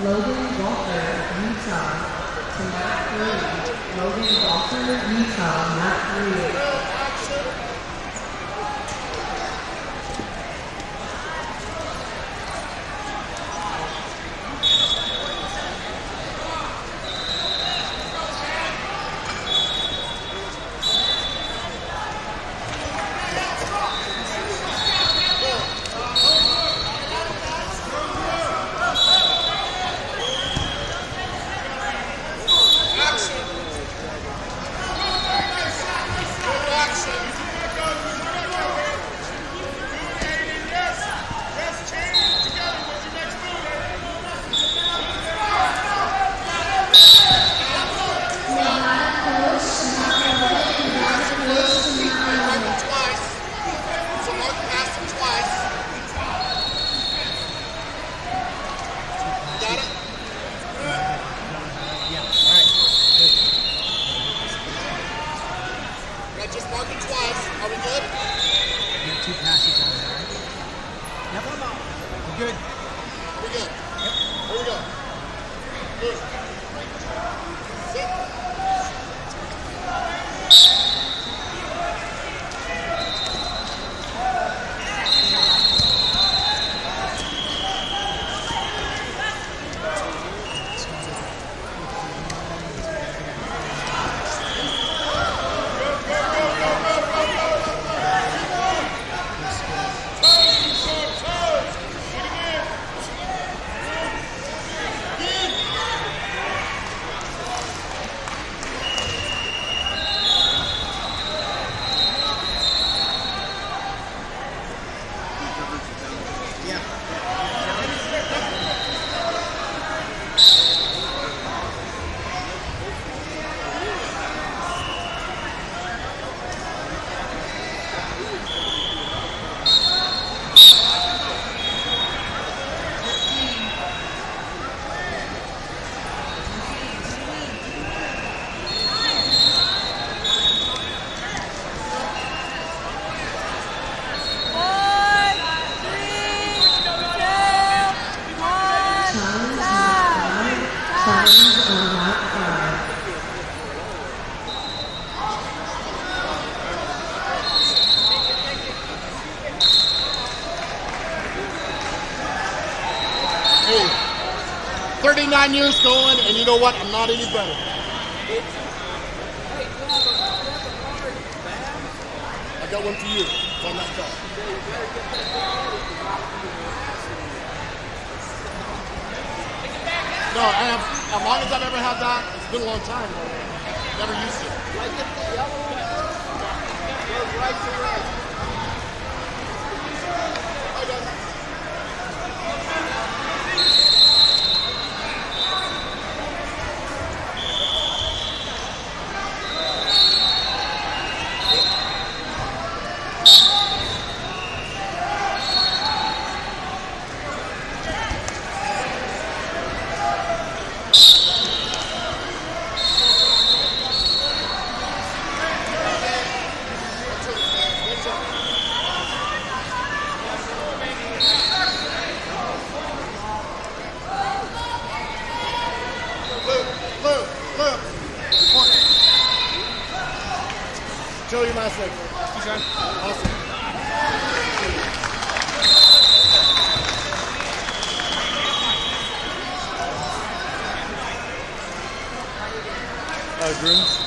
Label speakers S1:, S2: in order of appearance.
S1: Logan Walker, Utah, to mat 3. Logan Walker, Utah, mat 3.
S2: Just mark it twice. Are we good?
S3: You have 2 passes on there, right? Yep. We're good.
S2: We're good.
S3: Yep.
S2: Here we go. Good. Sit. Hey, 39 years going, and you know what? I'm not any better. I got one for you. It's on that card. No, I have, as long as I've ever had that, it's been a long time. Never used it.
S4: Like it, the yellow one goes right to right.
S2: I got it. Joe, your last leg. Awesome.
S5: Grooms.